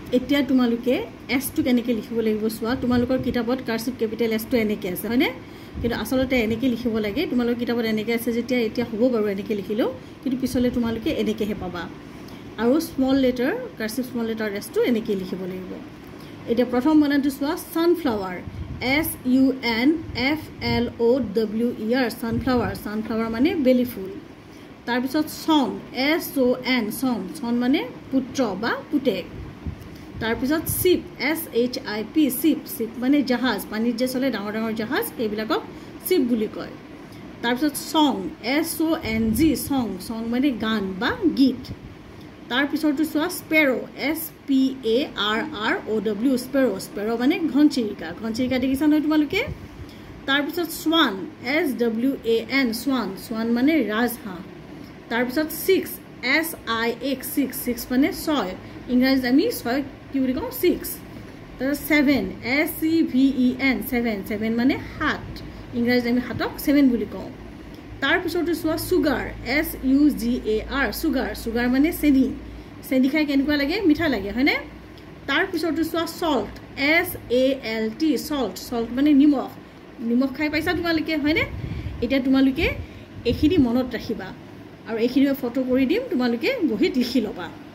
এতিয়া তোমালোকে এছ টো কেনেকৈ লিখিব লাগিব চোৱা তোমালোকৰ কিতাপত কাৰ্সিভ ক্যাপিটেল এছ টো এনেকৈ আছে হয়নে কিন্তু আসলতে এনেকৈ লিখিব লাগে তোমালোকৰ কিতাপত এনেকৈ আছে যেতিয়া এতিয়া হ'ব বাৰু এনেকৈ লিখিলেও কিন্তু পিছলৈ তোমালোকে এনেকৈহে পাবা আৰু small letter cursive small letter S টো এনেকৈ লিখিব লাগিব এতিয়া প্ৰথম বানানটো চোৱা সানফ্লাৱাৰ SUNFLOWER সানফ্লাৱাৰ সানফ্লাৱাৰ মানে বেলি ফুল তাৰ পিছত সন SON সন সন মানে পুত্ৰ বা পুতেক তাৰ পিছত শিপ SHIP শিপ শিপ মানে জাহাজ পানীত যে চলে ডাঙৰ ডাঙৰ জাহাজ এইবিলাকক শিপ বুলি কয় তাৰ পিছত সং SONG সং সং মানে গান বা গীত তাৰ পিছৰটো চোৱা স্পেৰো SPARROW স্পেৰো স্পেৰো মানে ঘনচিৰিকা ঘনচিৰিকা দেখিছা নহয় তোমালোকে তাৰ পিছত স্ৱান SWAN স্ৱান স্ৱান মানে ৰাজহাঁহ তাৰ পিছত 6 SIX 6 মানে 6 ইংৰাজীত আমি 6 কি বুলি কওঁ 6 তাৰ 7 SEVEN 7 মানে হাত ইংৰাজীত আমি হাতক 7 বুলি কওঁ তাৰ পিছৰটো চোৱা সুগাৰ SUGAR সুগাৰ সুগাৰ মানে চেনি চেনি খাই কেনেকুৱা লাগে মিঠা লাগে হয়নে তাৰ পিছৰটো চোৱা সল্ট SALT সল্ট সল্ট মানে নিমখ নিমখ খাই পাইছা তোমালোকে হয়নে এতিয়া তোমালোকে এইখিনি মনত ৰাখিবা আৰু এইখিনি ফটো কৰি দিম তোমালোকে বহিত লিখি ল'বা